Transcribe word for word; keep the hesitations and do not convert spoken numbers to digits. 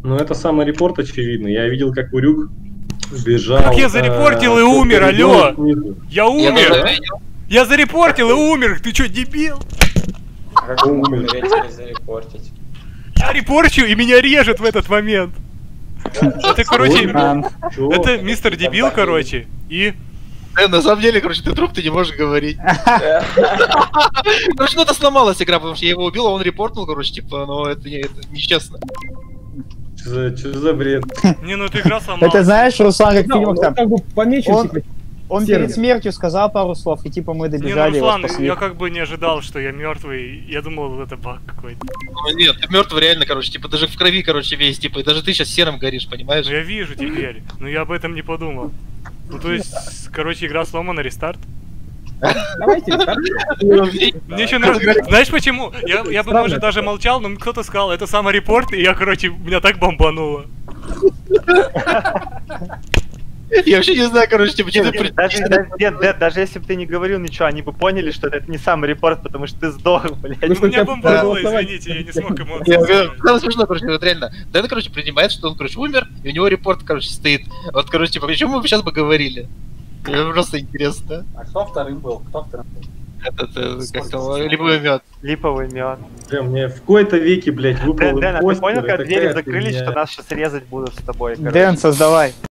Ну это самый репорт очевидный. Я видел, как Урюк бежал. Как я зарепортил и умер, алло! Я умер! Я зарепортил и умер! Ты чё, дебил? Как вы умеете зарепортить? Я репорчу и меня режет в этот момент. Это, короче, это мистер Дебил, короче, и... Э, на самом деле, короче, ты труп, ты не можешь говорить. Короче, ну это сломалась игра, потому что я его убил, а он репортнул, короче, типа, ну это нечестно. Что за бред? Не, ну эта игра сломалась. Это знаешь, Руслан, как в фильмах там... как бы помечен, Он, типа, он сервер. перед смертью сказал пару слов, и типа мы Не, ну добежали, его Руслан, спасли. я как бы не ожидал, что я мертвый. Я думал, это баг какой-то. Ну нет, ты мертвый реально, короче, типа, даже в крови, короче, весь, типа, и даже ты сейчас серым горишь, понимаешь? Ну я вижу теперь, но я об этом не подумал. Ну то есть, короче, игра сломана, рестарт. Давайте, Мне еще нравится. Знаешь почему? Я, я бы, может, даже молчал, но кто-то сказал, это саморепорт, и я, короче, меня так бомбануло. Я вообще не знаю, короче, типа, что ты... Даже, даже, нет, Дэд, даже если бы ты не говорил ничего, они бы поняли, что это не сам репорт, потому что ты сдох, блядь. Ну, меня бомбануло, извините, я не смог эмоции. Самое смешное, короче, вот реально. Дэд, короче, принимает, что он, короче, умер, и у него репорт, короче, стоит. Вот, короче, типа, о чем мы сейчас бы говорили? Мне просто интересно. А кто вторым был? Кто вторым был? Это, как-то, липовый мед. Липовый мед. Бля, мне в кои-то веке, блядь, выпал Дэн, Дэн, а ты импостер, понял, и как двери такая закрылись, хуйня. что нас сейчас резать будут с тобой? короче? Дэн, создавай.